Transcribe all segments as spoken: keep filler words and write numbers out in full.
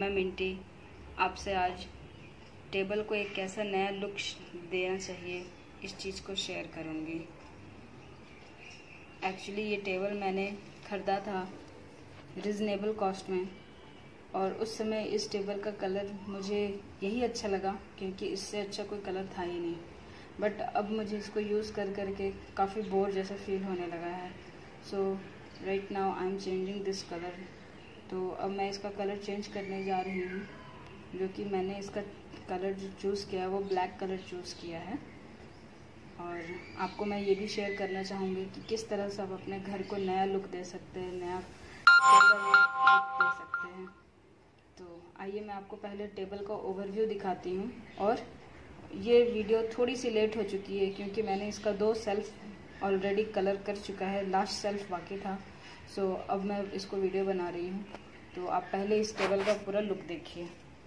मैं मिंटी आपसे आज टेबल को एक कैसा नया लुक देना चाहिए इस चीज़ को शेयर करूँगी। एक्चुअली ये टेबल मैंने ख़रीदा था रिजनेबल कॉस्ट में, और उस समय इस टेबल का कलर मुझे यही अच्छा लगा क्योंकि इससे अच्छा कोई कलर था ही नहीं। बट अब मुझे इसको यूज़ कर करके काफ़ी बोर जैसा फील होने लगा है। So right now I am changing this colour. तो अब मैं इसका कलर चेंज करने जा रही हूँ, जो कि मैंने इसका कलर जो चूज़ किया है वो ब्लैक कलर चूज़ किया है। और आपको मैं ये भी शेयर करना चाहूँगी कि किस तरह से आप अपने घर को नया लुक दे सकते हैं, नया टेबल लुक दे सकते हैं। तो आइए मैं आपको पहले टेबल का ओवरव्यू दिखाती हूँ। और ये वीडियो थोड़ी सी लेट हो चुकी है क्योंकि मैंने इसका दो सेल्फ ऑलरेडी कलर कर चुका है, लास्ट सेल्फ बाकी था। सो so, अब मैं इसको वीडियो बना रही हूँ। तो आप पहले इस टेबल का पूरा लुक देखिए।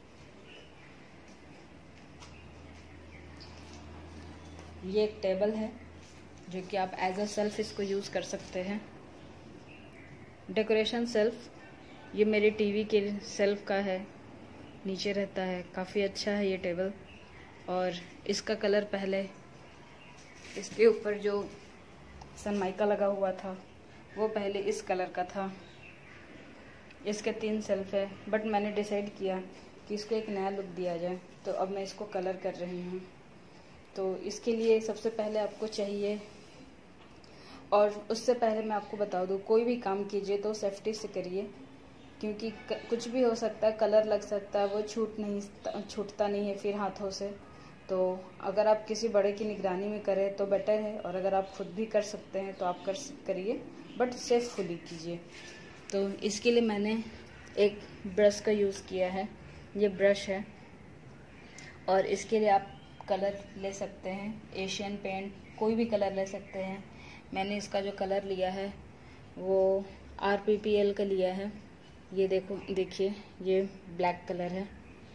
ये एक टेबल है जो कि आप एज अ सेल्फ इसको यूज़ कर सकते हैं। डेकोरेशन सेल्फ ये मेरे टीवी के सेल्फ का है, नीचे रहता है। काफ़ी अच्छा है ये टेबल। और इसका कलर पहले इसके ऊपर जो सनमाइका लगा हुआ था वो पहले इस कलर का था। इसके तीन सेल्फ है, बट मैंने डिसाइड किया कि इसको एक नया लुक दिया जाए, तो अब मैं इसको कलर कर रही हूँ। तो इसके लिए सबसे पहले आपको चाहिए, और उससे पहले मैं आपको बता दूँ, कोई भी काम कीजिए तो सेफ्टी से करिए क्योंकि कुछ भी हो सकता है, कलर लग सकता है, वो छूट नहीं छूटता नहीं है फिर हाथों से। तो अगर आप किसी बड़े की निगरानी में करें तो बेटर है, और अगर आप खुद भी कर सकते हैं तो आप कर करिए, बट सेफफुली कीजिए। तो इसके लिए मैंने एक ब्रश का यूज़ किया है। ये ब्रश है, और इसके लिए आप कलर ले सकते हैं, एशियन पेंट कोई भी कलर ले सकते हैं। मैंने इसका जो कलर लिया है वो आर पी पी एल का लिया है। ये देखो देखिए, ये ब्लैक कलर है।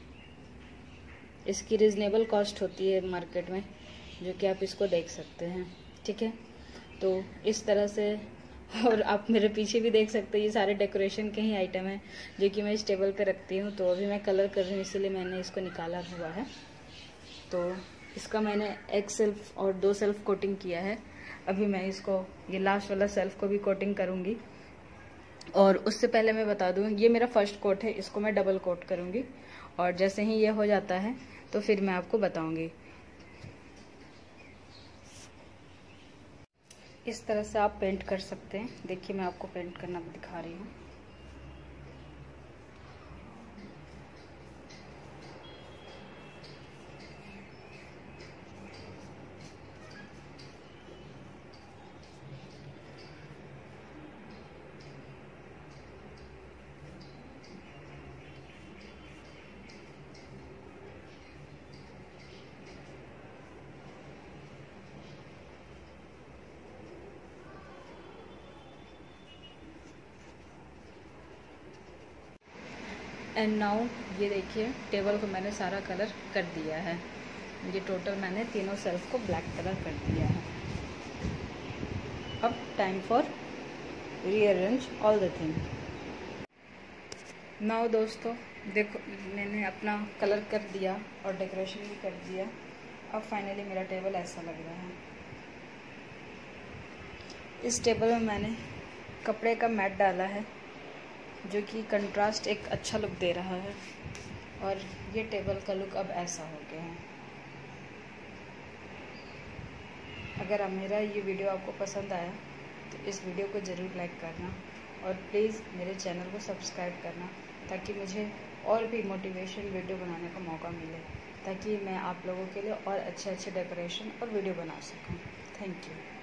इसकी रिजनेबल कॉस्ट होती है मार्केट में, जो कि आप इसको देख सकते हैं। ठीक है, तो इस तरह से, और आप मेरे पीछे भी देख सकते हैं, ये सारे डेकोरेशन के ही आइटम हैं जो कि मैं इस टेबल पे रखती हूँ। तो अभी मैं कलर कर रही हूँ, इसीलिए मैंने इसको निकाला हुआ है। तो इसका मैंने एक सेल्फ और दो सेल्फ कोटिंग किया है। अभी मैं इसको ये लास्ट वाला सेल्फ को भी कोटिंग करूँगी। और उससे पहले मैं बता दूँ, ये मेरा फर्स्ट कोट है, इसको मैं डबल कोट करूँगी। और जैसे ही ये हो जाता है तो फिर मैं आपको बताऊँगी। इस तरह से आप पेंट कर सकते हैं। देखिए, मैं आपको पेंट करना भी दिखा रही हूँ। एंड नाउ ये देखिए, टेबल को मैंने सारा कलर कर दिया है। ये टोटल मैंने तीनों सेल्फ को ब्लैक कलर कर दिया है। अब time for rearrange all the thing. Now दोस्तों देखो, मैंने अपना कलर कर दिया और डेकोरेशन भी कर दिया। अब फाइनली मेरा टेबल ऐसा लग रहा है। इस टेबल में मैंने कपड़े का मैट डाला है जो कि कंट्रास्ट एक अच्छा लुक दे रहा है। और ये टेबल का लुक अब ऐसा हो गया है। अगर मेरा ये वीडियो आपको पसंद आया तो इस वीडियो को ज़रूर लाइक करना, और प्लीज़ मेरे चैनल को सब्सक्राइब करना, ताकि मुझे और भी मोटिवेशन वीडियो बनाने का मौका मिले, ताकि मैं आप लोगों के लिए और अच्छे अच्छे डेकोरेशन और वीडियो बना सकूं। Thank you.